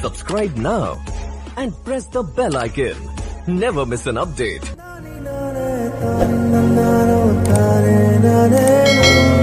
Subscribe now and press the bell icon. Never miss an update.